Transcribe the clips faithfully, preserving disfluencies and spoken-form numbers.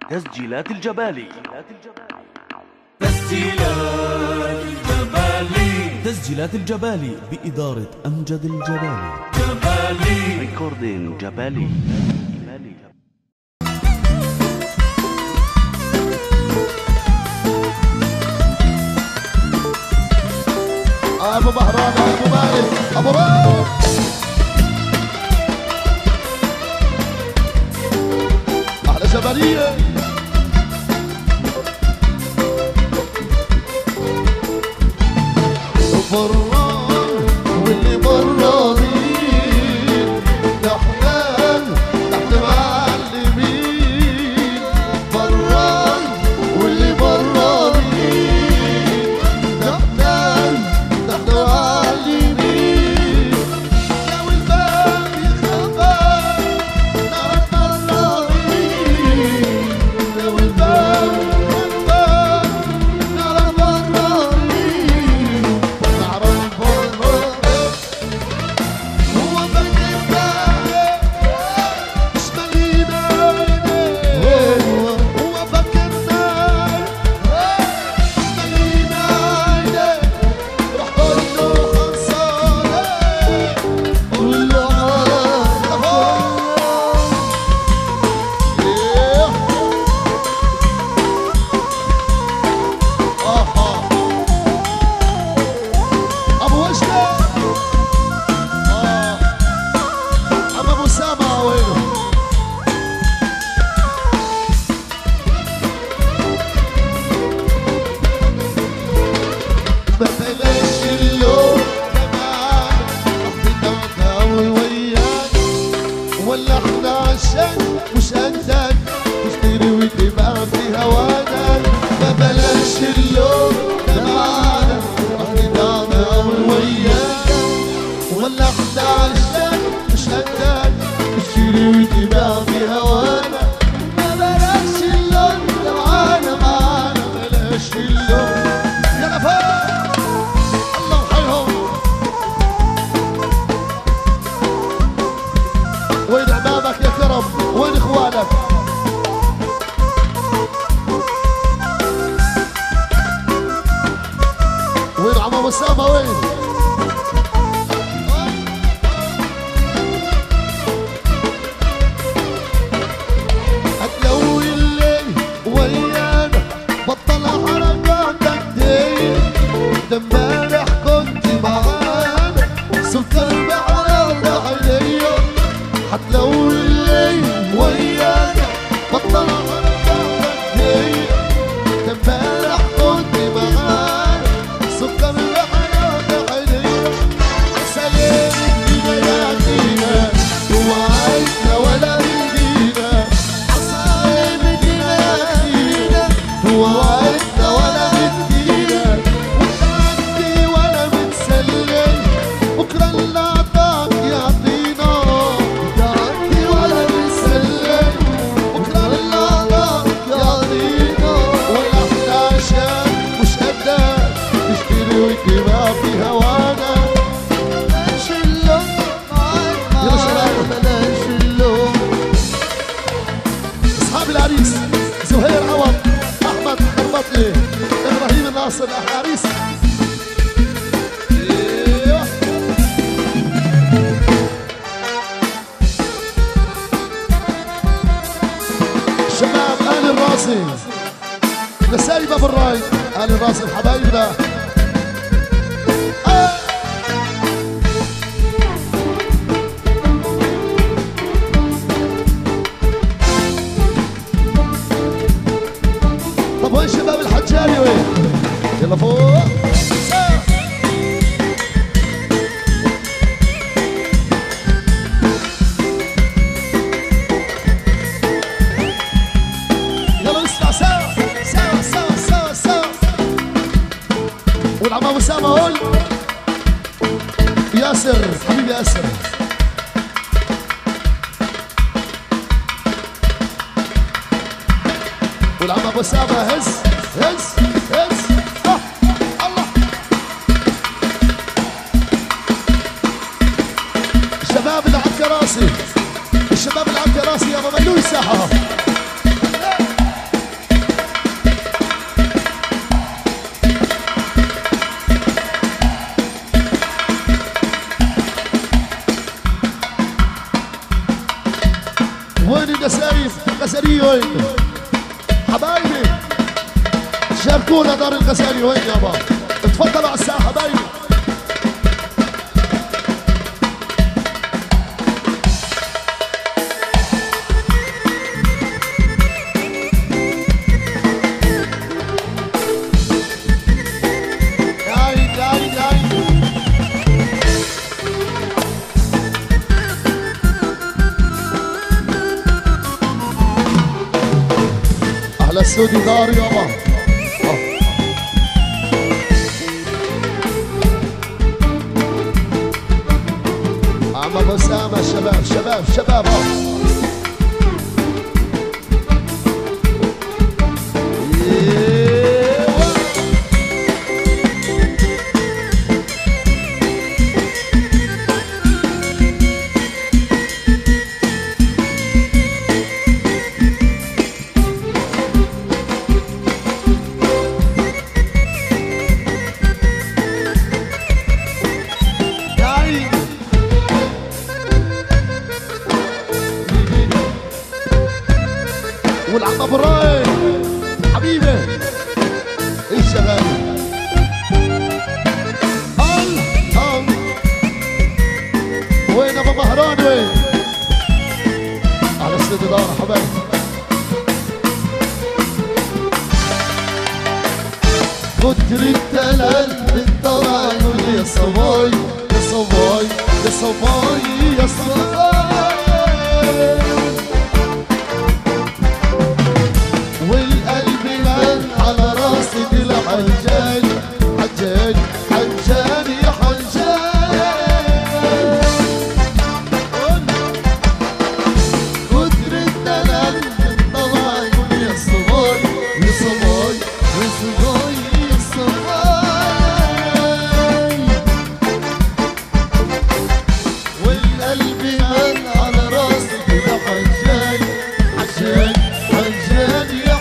تسجيلات الجبالي. تسجيلات الجبالي. تسجيلات الجبالي بإدارة أمجد الجبالي. جبالي ريكوردين جبالي. ابو بهران ابو مالك ابو راس احلى جبليه فران واللي برانين نحن نحن معلمين فران واللي برانين نحن نحن معلمين لو الباب يخبى نعرف برانين لو الباب يخبى نعرف برانين نعرف برانين هو بكتنا مش مالينا هو هو بكتنا مش مالينا روح قول له خلصانة قول له ابو وجده اه عم ابو سامع وينه ما بلاش اللون تبعنا رح تتعاون وياك ولا احنا عشان مش قدك تشتري وتبقى في هوانا ما بلاش اللون تبعنا رح تتعاون وياك ولا احنا عشان مش قدك تشتري وتبقى في هوانا ما بلاش اللون تبعنا معانا بلاش اللون يلا فوق الله يحييهم وين عمامك يا كرم وين اخوانك وين عم ابو اسامه وين هتلوي الليل ويانا بطل حركاتك دي ده امبارح كنت معانا سكر بعرض عينيا هتلوي الليل ويانا بطل حركاتك دي ده امبارح كنت معانا سكر بعرض عينيا سلام جناياتنا وعيتنا ولا بدينا عصايب جناياتنا وعيتنا ولا بدينا وتعدي ولا بتسلم بكره اللي عطاك يعطينا تعدي ولا بتسلم بكره اللي عطاك يعطينا ولا احنا عشان مش قدك تشتري وتبقى في هوانا بلاش اللون يا شباب بلاش اللون اصحاب العريس زهير عوض احمد البطلي ابراهيم الناصر العريس ايوه شباب آل الراسي نسايب ابو الراي آل الراسي حبايبنا آه. طب وين شباب الحجاري وين؟ يلا فوق يلا نسمع سوا سوا سوا سوا سوا والعم ابو اسامه هون ياسر حبيبي ياسر والعم ابو اسامه هز هز هز آه. الله الشباب اللي على الكراسي الشباب اللي على الكراسي يا ابو ملوي ساحه الغزالي وين؟ حبايبي شاركونا دار الغزالي وين يابا؟ اتفضلوا على الساحة حبايبي. على استوديو دار يابا. عم ابو اسامه شباب شباب شباب والعم ابو الرايق حبيبي ايش شغال ال ال وين ابو مهران وين؟ على استوديو دار حبايبي. كتر الدلال بالطلع يا صباي يا صباي يا صباي يا صباي والقلب مال على راسي دي حجاج حجاج حجاج يا حجاج. كتر الدلال بالطلع يا صباي يا صباي يا صباي يا صباي والقلب مال على راسي دي حجاج حجاج حجاج يا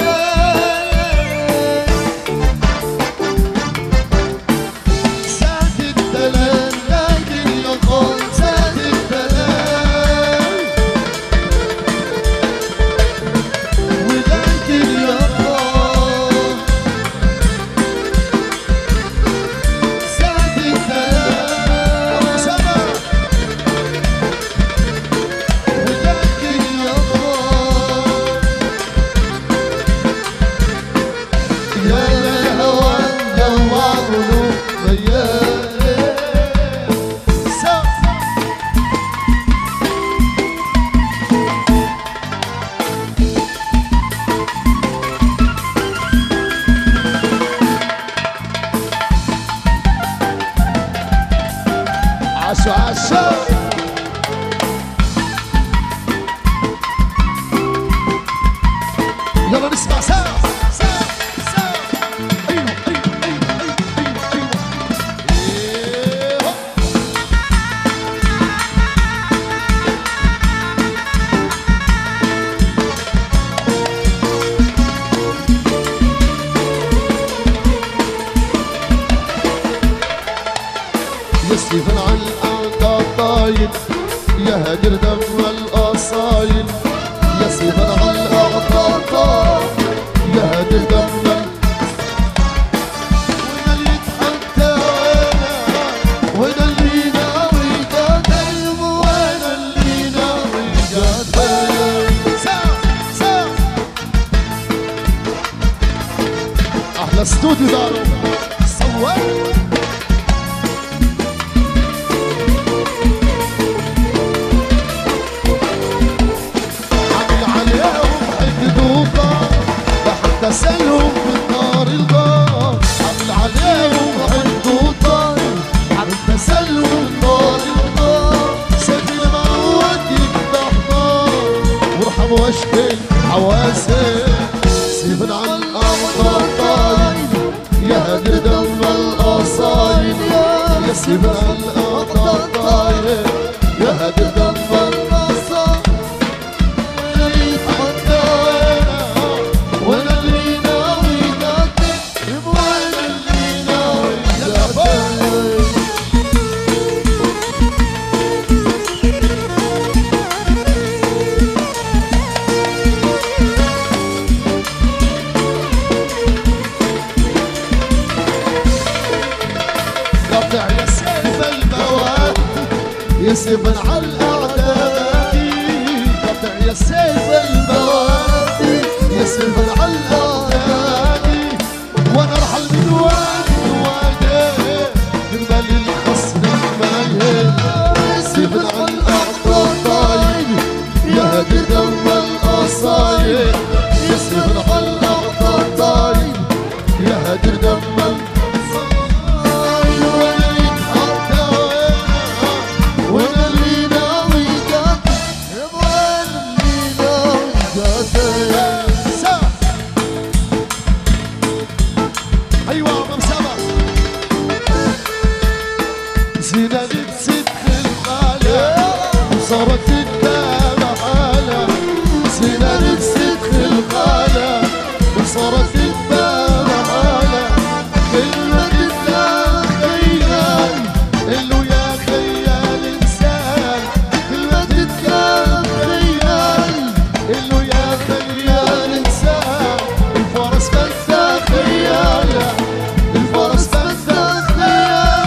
عاشو عاشو يلا نسمع سوا سوا سوا. ايوه ايوه ايوه ايوه ايوه يسيفن على الأعداء طايل يا هدر دم الأصايل. يسيفن على الأعداء طايل يا هدر دم وين اللي يتحدى وين اللي ناوي قاتل وين اللي ناوي قاتل. سوا سوا أحلى استوديو دارو صور تسلهم في النار الغار. عمل عليهم حدوا طاير عمل تسلهم في النار الغار. سيدي المعود يفتح نار وارحم واشكي حواسي. سيبن عن الأرض طاير يا هدر دم الأصايل. يا سيبن عن الأرض طاير يا هدر دم الأصايل. يسلم على الأعداء قطع يا سيف البوادي يسلم على الأعداء وانا ارحل من وادي لوادي من بالي الخصم المايل يسلم على الأعداء يا هدي دم القصايد يسلم على الأعداء يا هدي دم زينة بست الخالة وصارت الدابة حالة زينة بست الخالة وصارت الدابة حالة كلمة تتلاقى خيال قلو يا خيال إنسان كلمة تتلاقى خيال قلو يا خيال إنسان الفرس بدها خيالة الفرس بدها خيال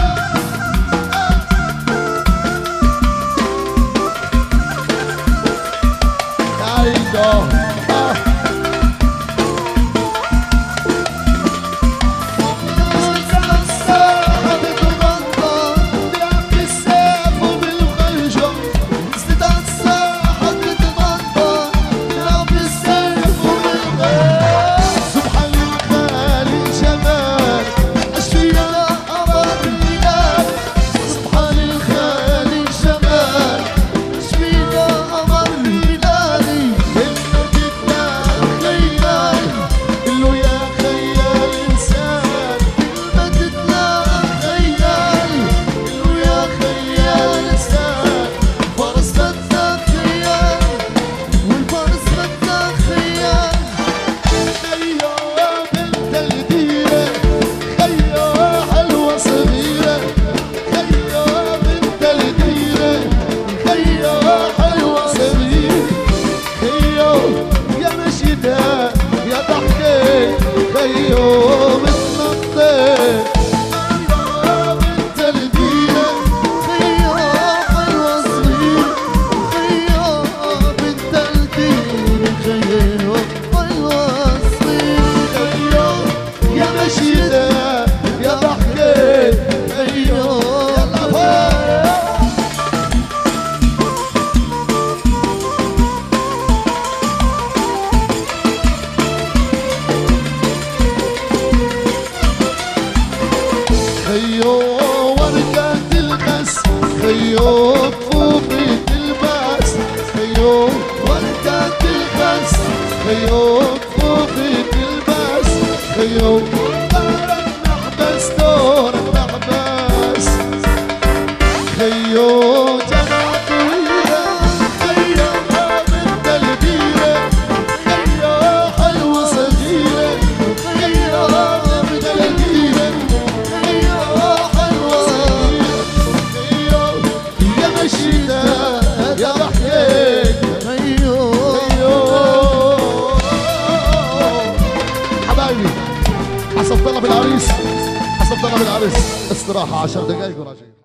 خيو كفوفي تلبس خيو وردة تلبس خيو كفوفي تلبس خيو دار النحبس دور النحبس خيو جناطوية خيو بنت البيرة خيو حلوة صغيرة خيو بنت البيرة خيو حلوة صغيرة الشتاء يا بحكيك خيو حبايبي حسب طلب العريس حسب طلب العريس استراحة عشر دقايق وراجعين.